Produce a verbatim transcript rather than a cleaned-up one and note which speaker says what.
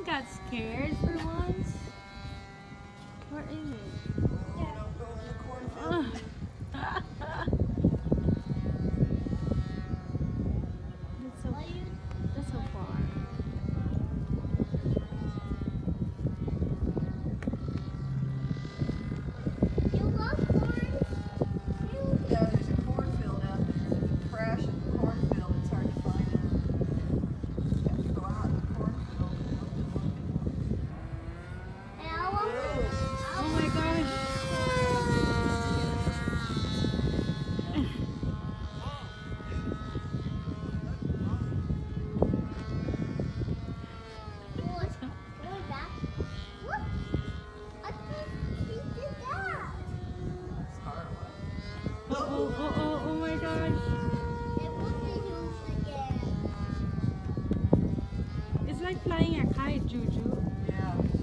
Speaker 1: got scared for once. Where is it?
Speaker 2: Oh, don't go in the cornfield.
Speaker 1: That's so, that's so far.
Speaker 3: You love corn?
Speaker 2: Yeah, there's a cornfield out there. If you crash in the cornfield, it's hard to find it. You have to go out in the cornfield and look and look and look.
Speaker 3: And I want
Speaker 1: Oh my gosh.
Speaker 3: Going back. Look! I think he did that.
Speaker 2: That's hard one.
Speaker 1: Oh, oh, oh, oh, oh my gosh.
Speaker 3: It will be used again.
Speaker 1: It's like flying a kite, Juju.
Speaker 2: Yeah.